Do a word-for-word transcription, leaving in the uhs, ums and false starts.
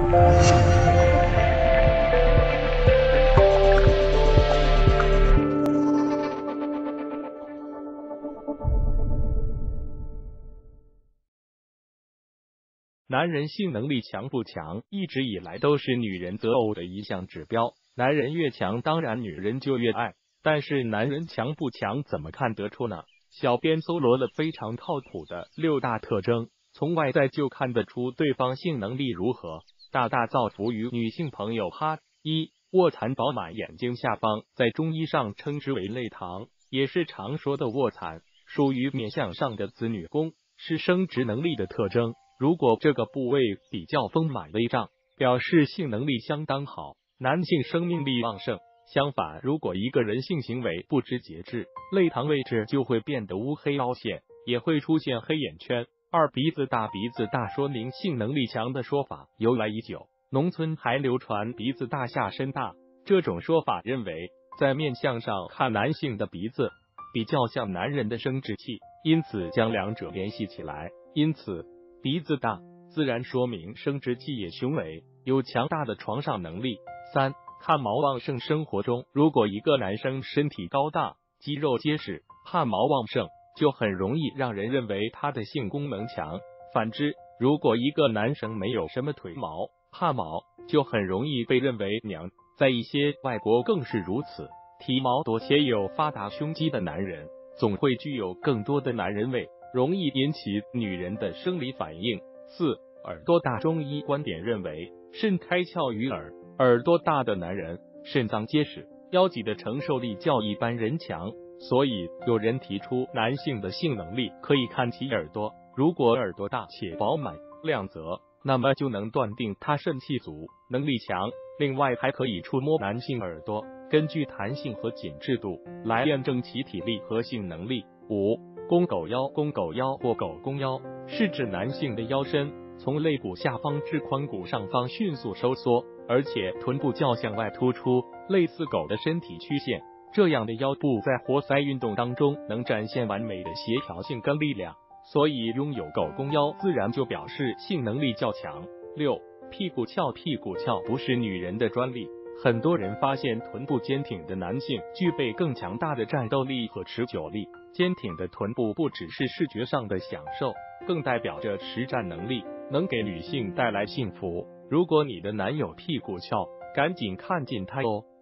男人性能力强不强，一直以来都是女人择偶的一项指标。男人越强，当然女人就越爱。但是男人强不强，怎么看得出呢？小编搜罗了非常靠谱的六大特征，从外在就看得出对方性能力如何，大大造福于女性朋友哈。一、卧蚕饱满，眼睛下方，在中医上称之为泪堂，也是常说的卧蚕，属于面相上的子女宫，是生殖能力的特征。如果这个部位比较丰满微胀，表示性能力相当好，男性生命力旺盛。相反，如果一个人性行为不知节制，泪堂位置就会变得乌黑凹陷，也会出现黑眼圈。二、鼻子大，鼻子大说明性能力强的说法由来已久，农村还流传鼻子大下身大这种说法，认为在面相上看男性的鼻子比较像男人的生殖器，因此将两者联系起来。因此鼻子大自然说明生殖器也雄伟，有强大的床上能力。三、汗毛旺盛，生活中如果一个男生身体高大，肌肉结实，汗毛旺盛，就很容易让人认为他的性功能强。反之，如果一个男生没有什么腿毛、汗毛，就很容易被认为娘。在一些外国更是如此，体毛多且有发达胸肌的男人，总会具有更多的男人味，容易引起女人的生理反应。四、耳朵大，中医观点认为肾开窍于耳，耳朵大的男人肾脏结实，腰脊的承受力较一般人强，所以有人提出男性的性能力可以看其耳朵，如果耳朵大且饱满亮泽，那么就能断定他肾气足，能力强。另外还可以触摸男性耳朵，根据弹性和紧致度来验证其体力和性能力。五、公狗腰，公狗腰或狗公腰是指男性的腰身从肋骨下方至髋骨上方迅速收缩，而且臀部较向外突出，类似狗的身体曲线。这样的腰部在活塞运动当中能展现完美的协调性跟力量，所以拥有狗公腰自然就表示性能力较强。六、屁股翘，屁股翘不是女人的专利，很多人发现臀部坚挺的男性具备更强大的战斗力和持久力。坚挺的臀部不只是视觉上的享受，更代表着实战能力，能给女性带来幸福。如果你的男友屁股翘，赶紧看紧他哦。